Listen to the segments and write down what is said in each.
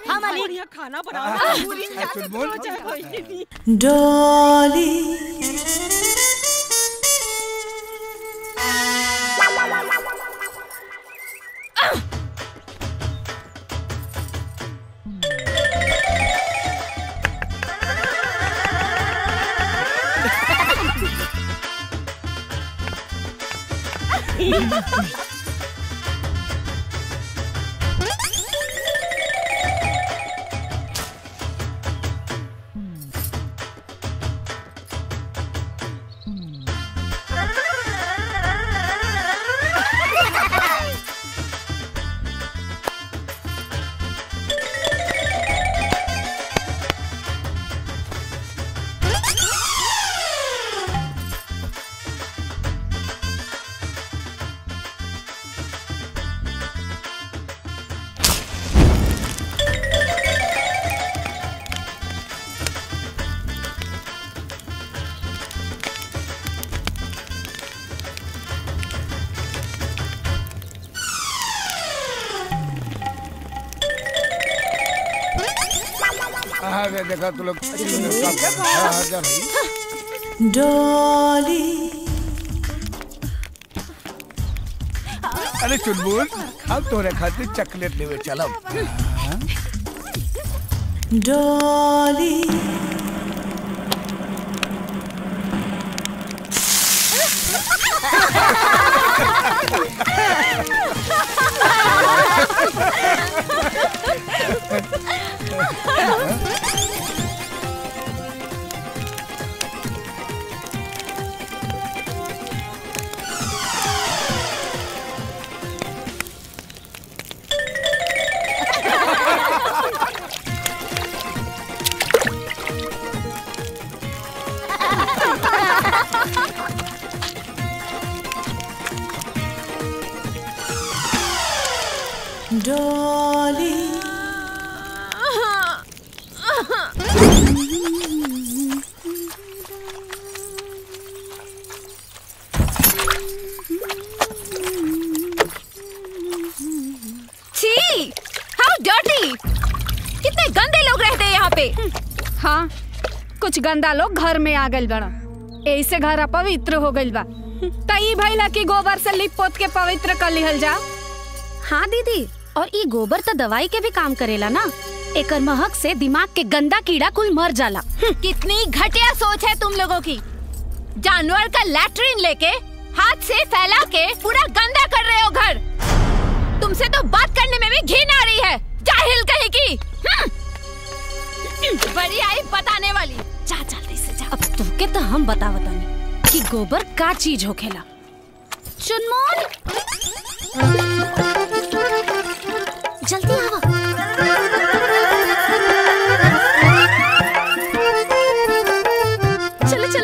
बढ़िया खाना बनाओ पूरी डॉली देखा तू लोग डॉली। अरे चुनबुल हम तोरे खातिर चॉकलेट लेवे चलब। डॉली डॉली छी, हाउ डर्टी! कितने गंदे लोग रहते हैं यहाँ पे। हाँ, कुछ गंदा लोग घर में आ गइल बड़ा, ऐसे घर अपवित्र हो गइल बा। तई भइला कि गोबर से लिप पोत के पवित्र कर लिहल जा। हाँ दीदी, और ये गोबर तो दवाई के भी काम करेला ना। एकर महक से दिमाग के गंदा कीड़ा कुल मर जाला। कितनी घटिया सोच है तुम लोगों की। जानवर का लैट्रिन लेके हाथ से फैला के पूरा गंदा कर रहे हो घर। तुमसे तो बात करने में भी घिन आ रही है, जाहिल कहीं की। बड़ी आई बताने वाली। जा जल्दी से जा। अब तुमके तो हम बतावतानी कि गोबर का चीज होखेला। चुनमोल जल्दी आओ। चलो चलो।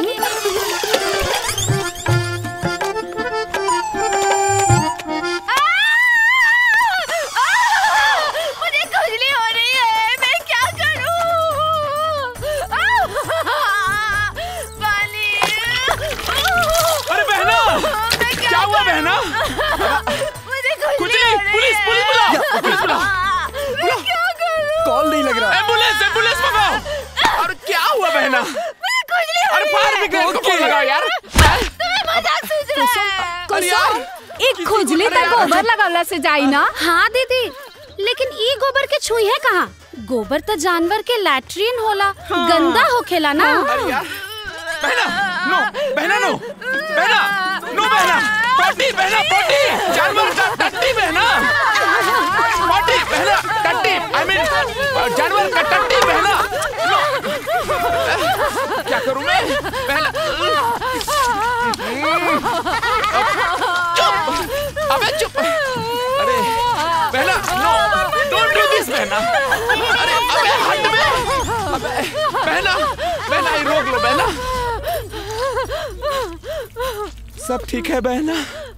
मुझे खुजली हो रही है, मैं क्या करूं? पानी। अरे बहना, क्या हुआ बहना? पुलिस बुलाओ, पुलिस बुलाओ। कॉल नहीं लग रहा। एम्बुलेंस मंगाओ। और क्या हुआ बहना? अरे फायर ब्रिगेड को फोन लगाओ यार। मजाक सूझ रहा है। एक खुजली तक गोबर लगावला से जाई ना। हाँ दीदी, लेकिन ये गोबर के छुई है कहाँ? गोबर तो जानवर के लैट्रिन होला, गंदा होखेला ना। बहना नो, बहना नो, बहना नो, बहना पॉटी, बहना पॉटी, जानवर का टट्टी बहना, पॉटी बहना, टट्टी, आई मीन जानवर का टट्टी बहना। क्या करूं मैं बहना? चुप, अबे चुप। अरे बहना नो, डोंट डू दिस बहना। अरे अबे हट में, अबे बहना, बहना ये रोक लो बहना। सब ठीक है बहना?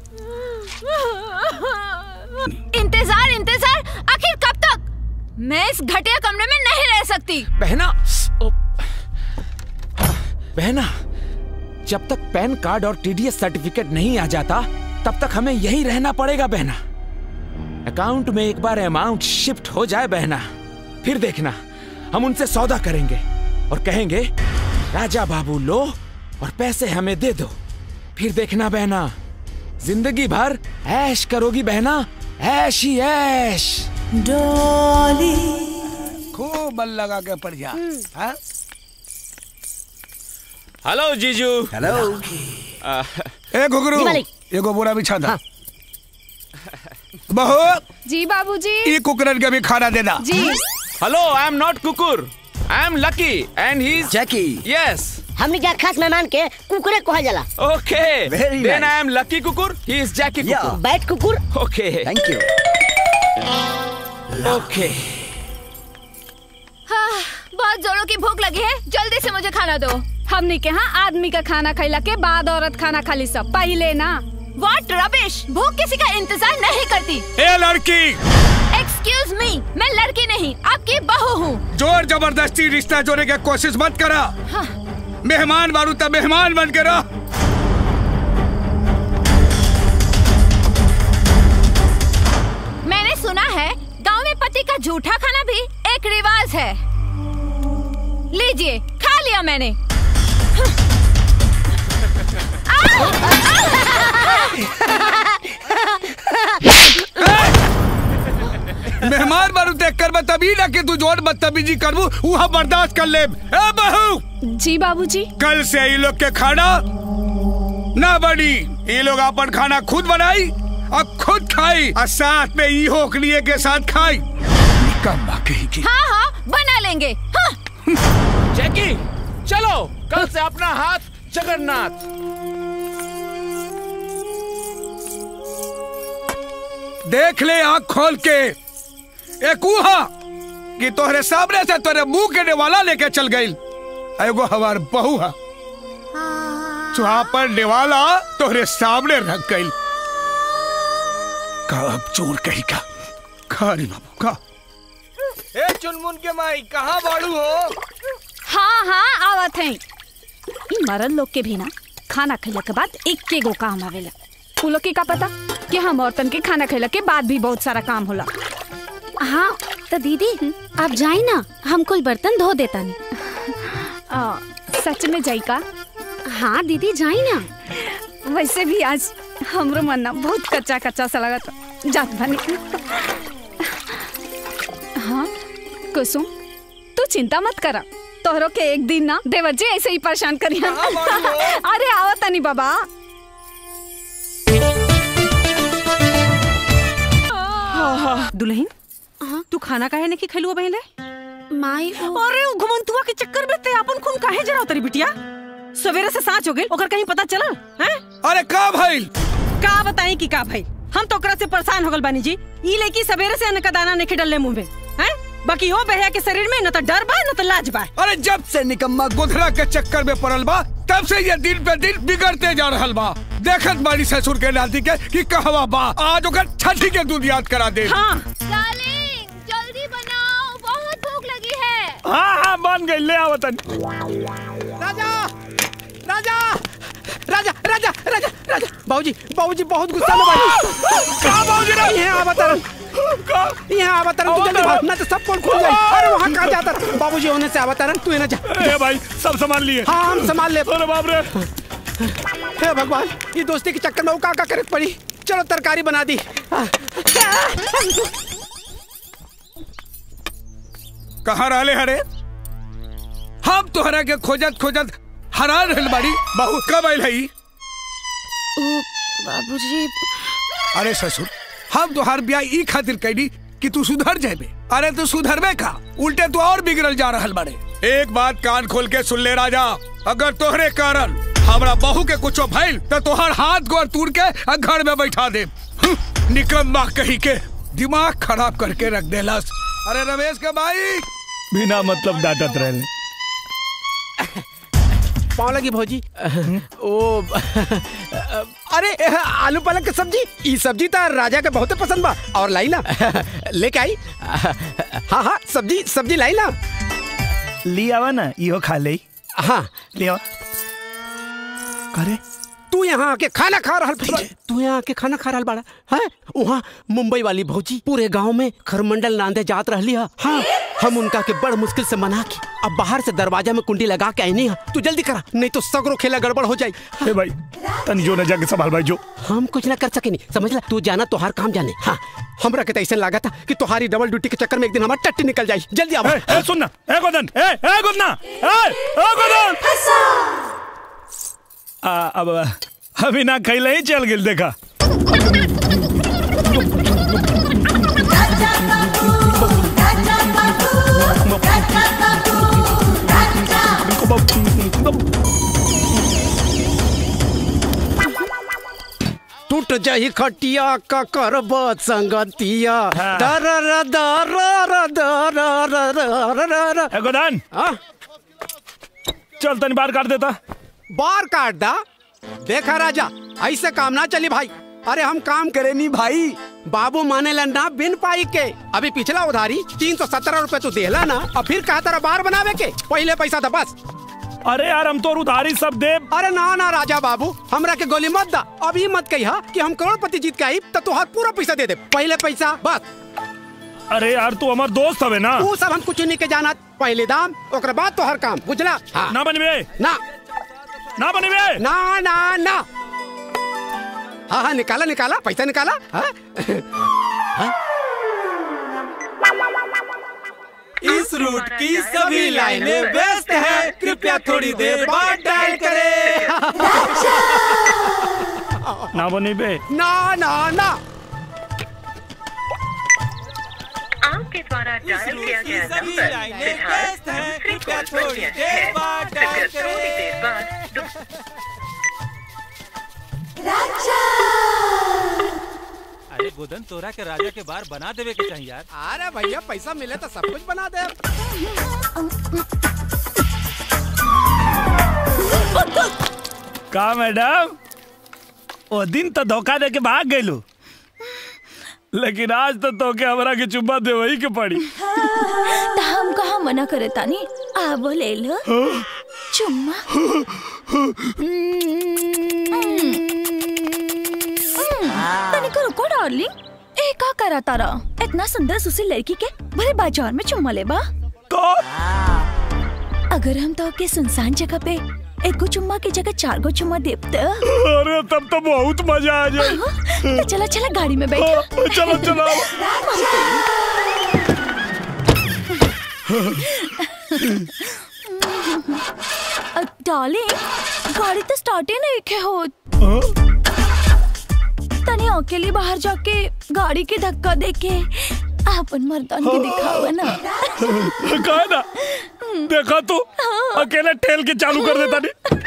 इंतजार इंतजार, आखिर कब तक? मैं इस घटिया कमरे में नहीं रह सकती। बहना, बहना, जब तक पैन कार्ड और टीडीएस सर्टिफिकेट नहीं आ जाता तब तक हमें यहीं रहना पड़ेगा बहना। अकाउंट में एक बार अमाउंट शिफ्ट हो जाए बहना फिर देखना हम उनसे सौदा करेंगे और कहेंगे राजा बाबू लो और पैसे हमें दे दो। फिर देखना बहना, जिंदगी भर ऐश करोगी बहना, ऐश ही ऐश। डॉली खूब मन लगा के पड़ जा। हाँ? हेलो जीजू। हेलो। ए घुघरू, ये बोरा बिछा था। बहू जी बाबूजी। ये कुकरन के भी खाना देना। जी। हेलो, आई एम नॉट कुकुर, I am lucky and he is Jacky. Yes. हमने क्या खास मेहमान के कुकुरे कहा जाला। Okay, Very then nice. I am lucky कुकुर, ही इज जैकी कुकुर। बैठ कुकुर। Okay thank you. ओके। हाँ, बहुत जोरों की भूख लगी है, जल्दी से मुझे खाना दो। हमने के यहाँ आदमी का खाना खैला के बाद औरत खाना खाली सब पहले ना। What rubbish! भूख किसी का इंतजार नहीं करती। ए लड़की, Excuse me, मैं लड़की नहीं, आपकी बहू हूँ। जोर जबरदस्ती रिश्ता जोड़ने की कोशिश मत करा। हाँ। मेहमान बारू तब मेहमान बन के रहो। मैंने सुना है गांव में पति का झूठा खाना भी एक रिवाज है। लीजिए, खा लिया मैंने। मेहमान बारू देख कर बतबी ना कि तू जोर बदतमीजी करबू वहाँ बर्दाश्त कर ले। ए बहू, जी बाबूजी। कल से ये लोग के खाना ना बनी। ये लोग अपन खाना खुद बनाई और खुद खाई और साथ में ई होकलिए के साथ खाई। निकम्मा कहीं की। हाँ हाँ, बना लेंगे। हाँ। जैकी, चलो कल से अपना हाथ जगन्नाथ। देख ले आँख खोल के, एक उहा कि तोहरे सामने से तोरे मुंह के नेवाला लेके चल गई। एगो हमार बहू है पर नेवाला तोहरे सामने रख गई। कब चोर कही का खारी बाबू का। ए चुनमुन के माई कहाँ बाड़ू हो? हाँ हाँ आवत है। इन मरद लोग के भी ना खाना खैला के बाद एक के गो काम आवेला। उ लोग के का पता कि हम औरतन के खाना खैला के बाद भी बहुत सारा काम होला। हाँ तो दीदी आप जाई ना, हम कुल बर्तन धो देता नहीं। सच में जाई का? हाँ दीदी जाई ना। वैसे भी आज हमरो मन ना बहुत कच्चा कच्चा सा लगा था। जात बनी। हाँ कुसुम, तू चिंता मत करा, तोहरो के एक दिन ना देवर जी ऐसे ही परेशान करिया। अरे आवत नहीं बाबा। दुल्हन, तू खाना काहे नहीं खैलुआ बहले? माई अरे घुमंतुआ के चक्कर में ते अपन खून काहे जराव तरी बिटिया? सवेरे से सांच हो गई, ओकर कहीं पता चला? हैं? अरे का भाई? का बताई कि का भाई? हम तो ओकरा से परेशान हो गल बानी जी। ई लेकी सवेरे से अन्न का दाना नहीं डलले मुंह में, हैं? बाकी ओ बहया के शरीर में न तो डर बा न तो लाज बा। अरे जब से निकम्मा गोधरा के चक्कर में पड़ल बा तब से ये दिन पे दिन बिगड़ते जा रहल बा। देखत बाड़ी ससुर के नाती के कि कहवा बा, आज ओकर छठी के दूध याद करा दे। हाँ डार्लिंग, जल्दी बनाओ, बहुत भूख लगी है। हाँ हाँ बन गई, ले आओ तन। राजा राजा राजा राजा राजा राजा बाबूजी बाबूजी बहुत गुस्सा में भाई। का बाबूजी रे? यहाँ अवतरण यहाँ अवतरण तू जल्दी भाग, ना तो सब पोल खुल जाए। अरे वहाँ कहाँ जाता बाबूजी होने से अवतरण तू ना जा। ए भाई सब संभाल लिए। हाँ हम संभाल ले। अरे बाप रे, हे भगवान, ये दोस्ती के चक्कर में वो का करे पड़ी। चलो तरकारी बना दी। कहाँ रहले हरे? हम तोहरा के खोजत खोजत हरान रहल बाड़ी। बहू कब आइल हई? बाबूजी, अरे ससुर, हम तोहार ब्याह ई खातिर कैली कि तू सुधर जाबे। अरे तू सुधरबे का, उल्टे तू और बिगड़ल जा रहल बाड़े। एक बात कान खोल के सुन ले राजा, अगर तोहरे कारण हमरा बहू के कुछो भइल तो तोहार हाथ गोर तोड़ के घर में बैठा दे। निकम्मा कही के दिमाग खराब करके रख देलस। अरे रमेश के भाई बिना मतलब डांटत रहे। पाँव लगी भौजी। ओ अरे आलू पालक की सब्जी, ये सब्जी तो राजा के बहुत पसंद बा। और लाई ना लेके आई। हाँ हाँ सब्जी सब्जी लाई ना। ले आवा ना, इहो खा ले। हाँ ले आवा। करे तू तू यहाँ आके खाना खा रहा तू यहाँ आके खाना खा रहा बाड़ा है? वहाँ मुंबई वाली भौजी पूरे गांव में खरमंडल नांदे जात रहली है। हाँ, हम उनका के बड़ मुश्किल से मना के अब बाहर से दरवाजा में कुंडी लगा के आईनी है। तू जल्दी करा, नहीं तो सगरो खेला गड़बड़ हो जाए। ए भाई तनी जो न जाके संभाल भाई जो। हम कुछ ना कर सके नहीं, समझ ला। तू जाना तोहार काम जाने। हाँ, हमरा के ऐसा लगा था कि तुम्हारी डबल ड्यूटी के चक्कर में एक दिन हमारा टट्टी निकल जाए। जल्दी आओ। ए सुनना, ए गोदन, ए गोदना, ए गोदन। अब अभी ना खैले ही चल गिल देखा। टूट जाही खटिया का करब संगतिया। गोदान चल तनी बार काट देता। बार काट दा? देखा राजा, ऐसे काम ना चली भाई। अरे हम काम करे नहीं भाई, बाबू माने ना बिन पाई के। अभी पिछला उधारी 317 रुपए तू देला ना, अब फिर कहा तेरा बार बनावे के पहले पैसा था बस। अरे यार हम तो उधारी सब दे। अरे ना ना राजा बाबू, हमरा के गोली मत दा। अभी मत कहिया कि हम करोड़पति जीत के आई तो तुहार पूरा पैसा दे दे। पहले पैसा बस। अरे यार तू हमार दोस्त हवे ना। तू सब हम कुछ नहीं के जाना। पहले दाम ओकर बाद तो हर काम, बुझला? हाँ। ना बनबे ना बनबे ना ना ना। हाँ हाँ निकाला निकाला, पैसा निकाला। हाँ? हाँ? इस रूट की सभी लाइनें व्यस्त है, कृपया थोड़ी देर बाद डायल करें। ना बनबे ना ना ना। आपके द्वारा डायल किया गया नंबर व्यस्त है, कृपया थोड़ी देर बाद डायल करें। अरे गोदन, तोरा के राजा के बार बना देवे के चाहिए यार। अरे भैया पैसा मिले तो सब कुछ बना दे। का मैडम, वो दिन तो धोखा दे के भाग गयलू, लेकिन आज तो के हमरा के चुम्मा दे वही के पड़ी। तो हम कहाँ मना करे तानी, आबो ले लो चुम्मा। तनिक रुको डार्लिंग, ए का करा तारा? इतना सुंदर सुशील लड़की के भले बाजार में चुम्मा लेबा? तो अगर हम तो के सुनसान जगह पे एक चुम्मा की जगह 4 गो चुम्मा देब तो? अरे तब तो बहुत मजा आ जाए। तो चला चला गाड़ी में बैठो। चलो चलो। डार्लिंग, गाड़ी तो स्टार्ट ही नहीं के हो। तनी अकेली बाहर जाके गाड़ी के धक्का देके अपन मर्दान के दिखावा ना। कहा ना, देखा तू अकेले ठेल के चालू कर देता नहीं।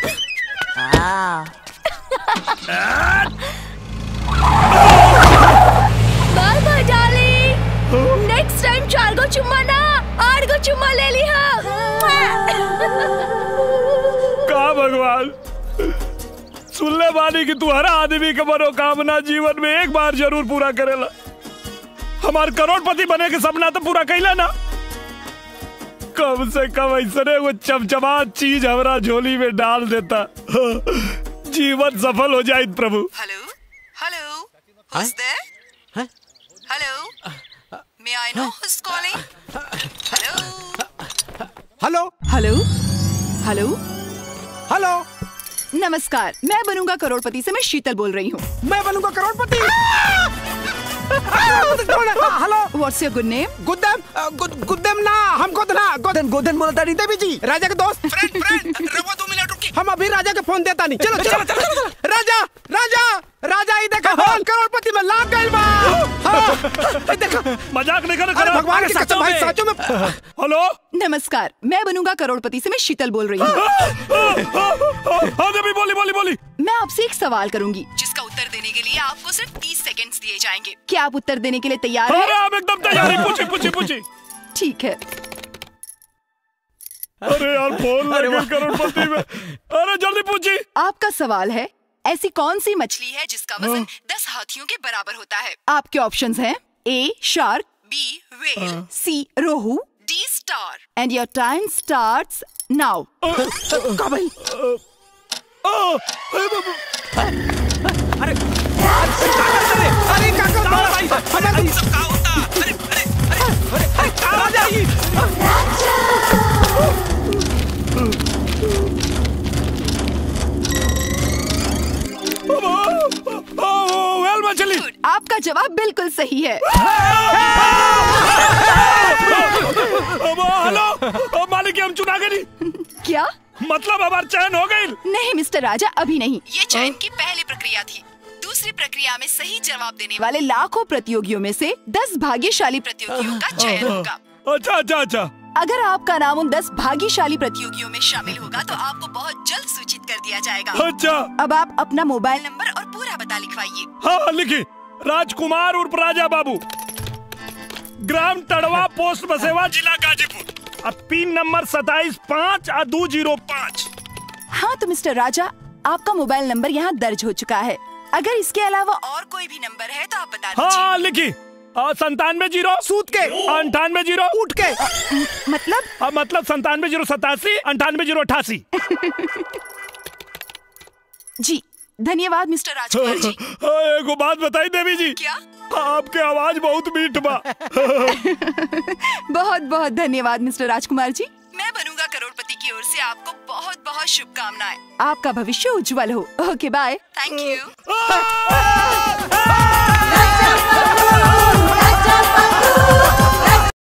Bye bye darling, next time 4 go चुम्मा ना 8 गो चुम्मा ले ली। का भगवान, सुनले बानी कि तू हर आदमी के मनोकामना जीवन में एक बार जरूर पूरा करेला। हमार करोड़पति बने के सपना तो पूरा कैला ना। कम से कम ऐसे वो चमचमा चीज हमारा झोली में डाल देता, जीवन सफल हो जाए प्रभु। Hello hello, who's there? Hello, may I know who's calling? Hello hello hello hello hello. नमस्कार, मैं बनूंगा करोड़पति से मैं शीतल बोल रही हूँ। मैं बनूंगा करोड़पति। Hello, what's your good name? गुद्दम ना, हमको तो ना गोदन बोलता नहीं देवी जी, राजा के दोस्त। फ्रेंड रवो 2 मिनट रुकी, हम अभी राजा के फोन देता नहीं। चलो चलो चलो। राजा राजा राजा, ये देखा करोड़पति में लाग गइल बा। हां देखा, मजाक नहीं कर। अरे भगवान की कसम भाई, सचो में। हेलो नमस्कार, मैं बनूंगा करोड़पति से मैं शीतल बोल रही हूँ। हाँ देवी, बोली। मैं आपसे एक सवाल करूंगी जिसका उत्तर देने के लिए आपको सिर्फ 30 सेकंड्स दिए जाएंगे। क्या आप उत्तर देने के लिए तैयार हैं? अरे आप एकदम तैयार हैं। पूछी। ठीक है। अरे यार फोन लगे करोड़पति में। अरे जल्दी पूछी। आपका सवाल है, ऐसी कौन सी मछली है जिसका वजन 10 हाथियों के बराबर होता है? आपके ऑप्शंस हैं A shark, B whale, C rohu, D star. And your time starts now. अरे चली। आपका जवाब बिल्कुल सही है। हेलो मालिक, हम चुना गए। क्या मतलब हमार चयन हो गई? नहीं मिस्टर राजा, अभी नहीं। ये चयन की पहली प्रक्रिया थी। दूसरी प्रक्रिया में सही जवाब देने वाले लाखों प्रतियोगियों में से 10 भाग्यशाली प्रतियोगियों का चयन होगा। अच्छा अच्छा अच्छा। अगर आपका नाम उन 10 भाग्यशाली प्रतियोगियों में शामिल होगा तो आपको बहुत जल्द सूचित कर दिया जाएगा। अच्छा। अब आप अपना मोबाइल नंबर और पूरा पता लिखवाइए। हाँ लिखी। राजकुमार उर्फ राजा बाबू, ग्राम टड़वा, पोस्ट बसेवा, जिला गाजीपुर। अब पिन नंबर 275205। हाँ तो मिस्टर राजा, आपका मोबाइल नंबर यहाँ दर्ज हो चुका है। अगर इसके अलावा और कोई भी नंबर है तो आप बता दीजिए। हाँ लिखी। 97 सूत के 98 उठ के मतलब 97 87 98 88। जी धन्यवाद मिस्टर राजकुमार जी। एक बात बताई देवी जी। क्या? आपके आवाज बहुत मीठ बा। बहुत बहुत धन्यवाद मिस्टर राजकुमार जी। मैं बनूंगा करोड़पति की ओर से आपको बहुत बहुत शुभकामनाएं। आपका भविष्य उज्जवल हो। Okay bye. Thank you.